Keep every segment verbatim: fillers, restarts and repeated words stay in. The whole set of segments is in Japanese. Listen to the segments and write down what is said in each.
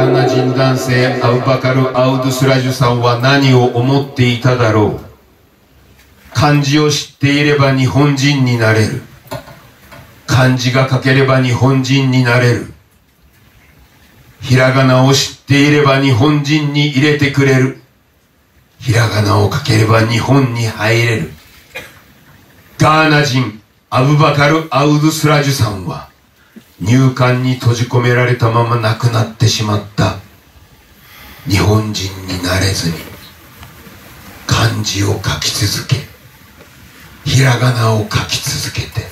ガーナ人男性アウバカル・アウドゥスラジュさんは何を思っていただろう。漢字を知っていれば日本人になれる。漢字が書ければ日本人になれる。ひらがなを知っていれば日本人に入れてくれる。ひらがなを書ければ日本に入れる。ガーナ人アブバカル・アウドゥスラジュさんは入管に閉じ込められたまま亡くなってしまった。日本人になれずに漢字を書き続け、ひらがなを書き続けて、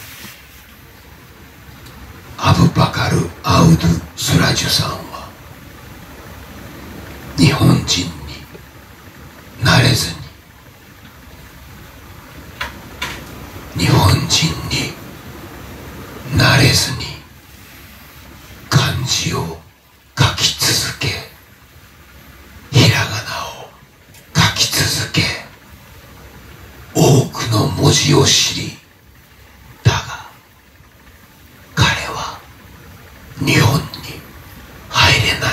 アブバカル・アウドゥスラジュさんは日本人になれずに日本人になれずに漢字を書き続け、ひらがなを書き続け、多くの文字を知り、だが彼は日本に入れない。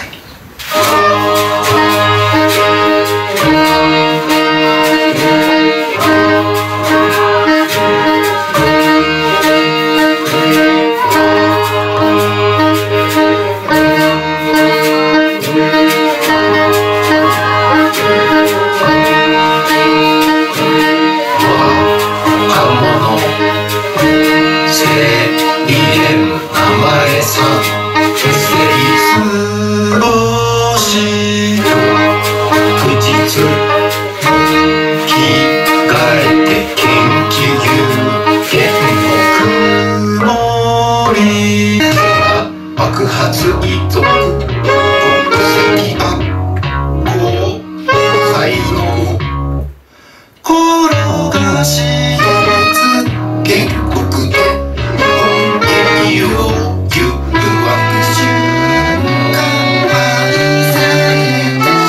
爆発遺族国籍悪行才能転がしつ原告で本気を誘惑しかわいされて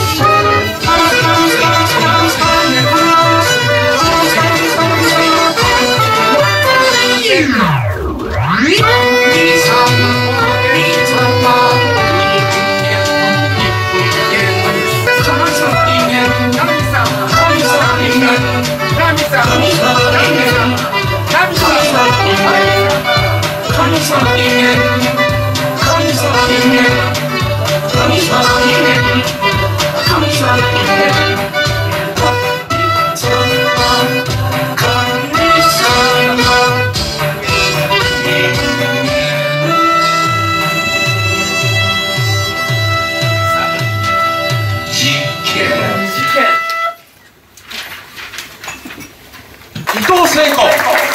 伊藤聖子、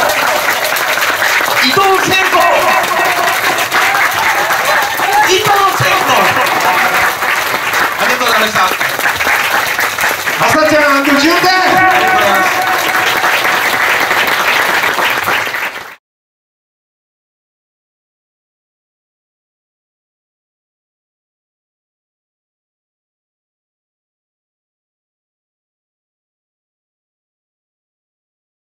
伊藤聖子、伊藤聖子、ありがとうございました。朝ちゃん、じゅうてん。